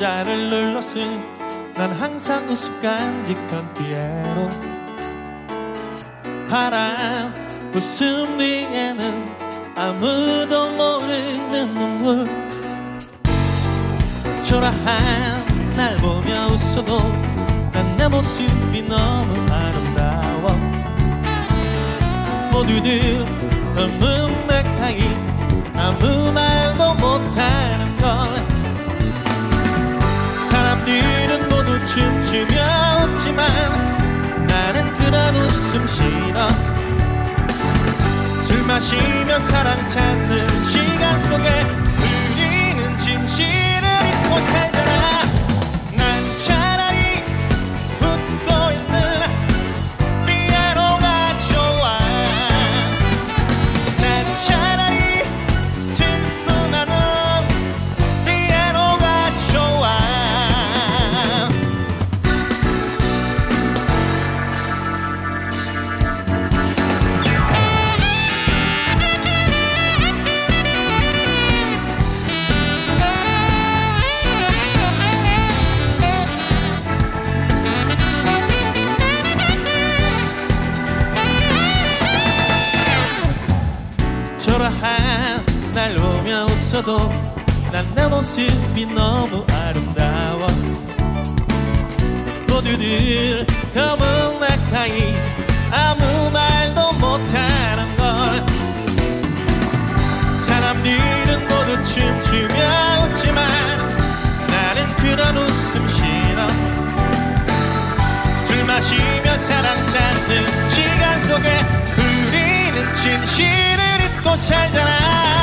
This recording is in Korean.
박자를 눌렀음 난 항상 우습 간직한 피에로 파란 웃음 뒤에는 아무도 모르는 눈물 초라한 날 보며 웃어도 난 내 모습이 너무 아름다워 모두들 검은 넥타이 아무 말도 못하는 걸 사람들은 모두 춤추며 웃지만 나는 그런 웃음 싫어 술 마시며 사랑 찾는 시간 속에 우리는 진실을 잊고 살잖아 난 차라리 웃고 있는 피아노가 좋아 난 차라리 슬픔하는 피아노가 좋아 초라한 날 보며 웃어도 난 내 모습이 너무 아름다워 모두들 검은 넥타이 아무 말도 못하는 걸 사람들은 모두 춤추며 웃지만 나는 그런 웃음 싫어 술 마시며 사랑 찾는 시간 속에 우리는 진실을 잊고 살잖아